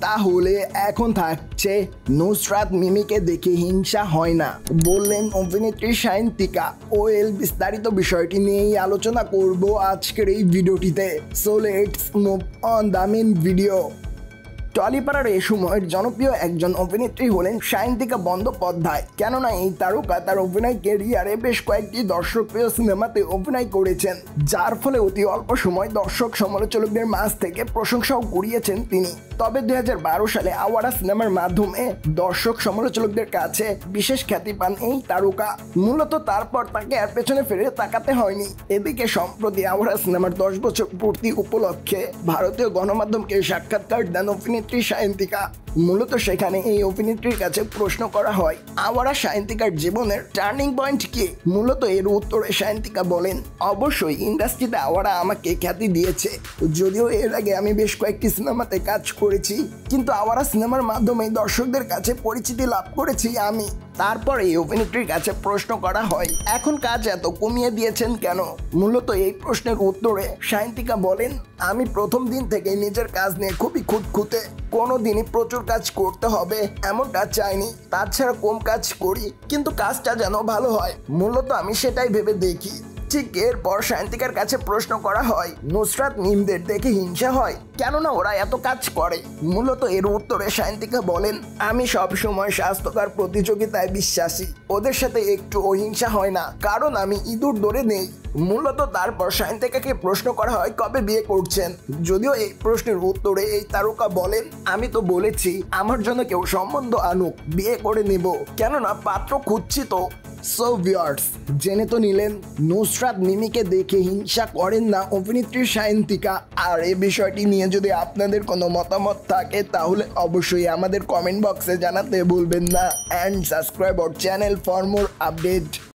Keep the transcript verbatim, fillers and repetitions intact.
তাহলে এখন থাকছে নুসরাত মিমিকে দেখে হিংসা হয় না বললেন অভিনেত্রী সায়ন্তিকা। ওয়েল বিস্তারিত বিষয়টি নিয়েই আলোচনা করব আজকের এই ভিডিওটিতে। So let's move on the main video. টলিপাড়ার এই সময়ের জনপ্রিয় একজন অভিনেত্রী হলেন সায়ন্তিকা বন্দ্যোপাধ্যায়। কেননা এই তারকা তার অভিনয় ক্যারিয়ারে বেশ কয়েকটি দর্শকপ্রিয় সিনেমাতে অভিনয় করেছেন, যার ফলে অতি অল্প সময় দর্শক সমালোচকদের মাঝ থেকে প্রশংসাও কুড়িয়েছেন তিনি। তবে দুই হাজার বারো সালে আওয়ারা সিনেমার মাধ্যমে দর্শক সমালোচকদের কাছে বিশেষ খ্যাতি পান এই তারকা। মূলত তারপর তাকে আর পেছনে ফিরে তাকাতে হয়নি। এদিকে সম্প্রতি আওয়ারা সিনেমার দশ বছর পূর্তি উপলক্ষে ভারতীয় গণমাধ্যমকে সাক্ষাৎকার দেন অভিনেত্রী সায়ন্তিকা। মূলত সেখানে এই অভিনেত্রীর কাছে প্রশ্ন করা হয়, আওয়ারা সায়ন্তিকার জীবনের টার্নিং পয়েন্ট কি? মূলত এর উত্তরে সায়ন্তিকা বলেন, অবশ্যই ইন্ডাস্ট্রিতে আওয়ারা আমাকে খ্যাতি দিয়েছে। যদিও এর আগে আমি বেশ কয়েকটি সিনেমাতে কাজ করেছি, কিন্তু আওয়ারা সিনেমার মাধ্যমে দর্শকদের কাছে পরিচিতি লাভ করেছি আমি। তারপর এই অভিনেত্রীর কাছে প্রশ্ন করা হয়, এখন কাজ এত কমিয়ে দিয়েছেন কেন? মূলত এই প্রশ্নের উত্তরে সায়ন্তিকা বলেন, আমি প্রথম দিন থেকে নিজের কাজ নিয়ে খুবই খুঁতখুঁতে। কোনো দিনই প্রচুর কাজ করতে হবে এমনটা চাইনি, তাছাড়া কম কাজ করি, কিন্তু কাজটা যেন ভালো হয়। মূলত আমি সেটাই ভেবে দেখি। ঠিক এরপর সায়ন্তিকার কাছে প্রশ্ন করা হয়, নুসরাত মিমদের দেখে হিংসা হয়, কেননা ওরা এত কাজ করে? মূলত এর উত্তরে সায়ন্তিকা বলেন, আমি সব সময় স্বাস্থ্যকর প্রতিযোগিতায় বিশ্বাসী। ওদের সাথে একটু অহিংসা হয় না, কারণ আমি ইঁদুর ধরে নেই। মূলত তারপর সায়ন্তিকাকে প্রশ্ন করা হয় কবে বিয়ে করছেন। যদিও এই প্রশ্নের উত্তরে এই তারকা বলেন, আমি তো বলেছি আমার জন্য কেউ সম্বন্ধ আনুক, বিয়ে করে নেব, কেননা পাত্র খুঁজছি তো। সো ভিউয়ার্স, জেনে তো নিলেন নুসরাত মিমিকে দেখে হিংসা করেন না অভিনেত্রী সায়ন্তিকা। আর এই বিষয়টি নিয়ে যদি আপনাদের কোনো মতামত থাকে তাহলে অবশ্যই আমাদের কমেন্ট বক্সে জানাতে ভুলবেন না। And subscribe our channel for more update.